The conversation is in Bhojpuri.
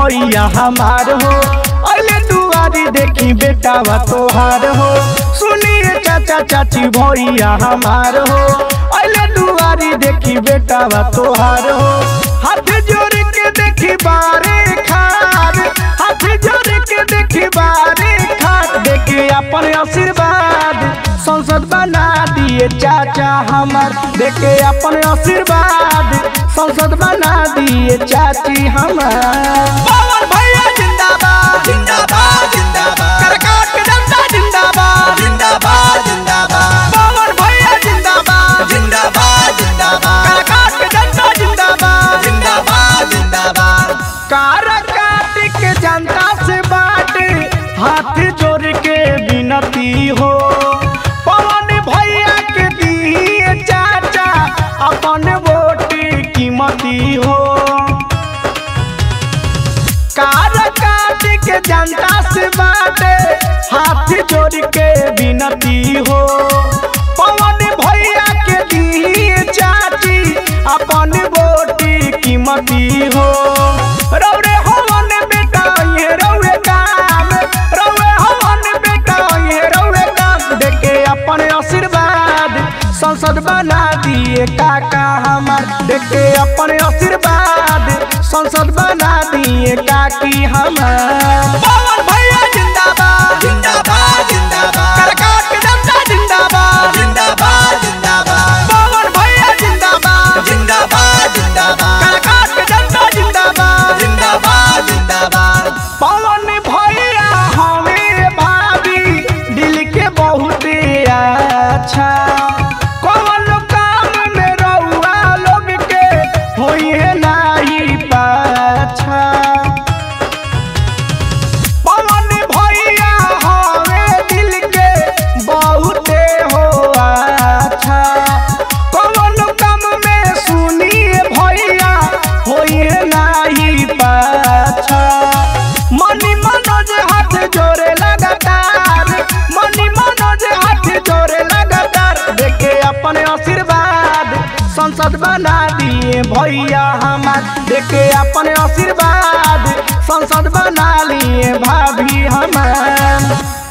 भैया हमार हो। अले दुआरी देखी बेटावा तोहार हो। सुनिए चाचा चाची भैया हमार हो। अले दुआरी देखी बेटावा तोहार हो। हाथ जोड़ के देखी बारे खार, हाथ जोड़ के देखी बारे खार। देखी अपन आशीर्वाद संसद बना दिए चाचा हमार। देखे अपन आशीर्वाद संसद बना दिए चाची हमार। पवन भैया जिंदाबाद जिंदाबाद जिंदाबाद, करकाट के जनता जिंदाबाद जिंदाबाद जिंदाबाद। पवन भैया जिंदाबाद जिंदाबाद जिंदाबाद, करकाट के जनता जिंदाबाद जिंदाबाद जिंदाबाद। करकाट के जनता से बाटे हाथ जोड़ के विनती हो। पवन भैया के दिए चाचा अपन वोट कीमती हो। करकाट के जनता से बाटे हाथ जोड़ के विनती हो। पवन भैया के दिए चाची अपन वोट कीमती हो। रौरे हवन बेटा ये रौरे काम, रौरे हवन बेटा ये रौरे काम। देखे अपन आशीर्वाद संसद बना दिए काका हमार। देखे अपन आशीर्वाद संसद बना दिए काकी हमार। पवन भैया जिंदाबाद जिंदाबाद जिंदाबाद, करकाट के जनता जिंदाबाद जिंदाबाद जिंदाबाद। पवन भैया जिंदाबाद जिंदाबाद जिंदाबाद, करकाट के जनता जिंदाबाद जिंदाबाद जिंदाबाद। पवन भैया हमें भाभी दिल के बहुत अच्छा। कौन काम में रउआ लोग के होई है नहीं पाछा। पवन भैया हमें दिल के बहुत हो अच्छा। कौन काम में सुनिए भैया होई है नहीं पाछा। मनी मनोज हाथ जोड़े लगातार, मनी मनोज हाथ जोड़े लगातार। देखे अपन आशीर्वाद संसद बना दिए भैया हमार। देखे अपन आशीर्वाद संसद बना लिए भाभी हमार।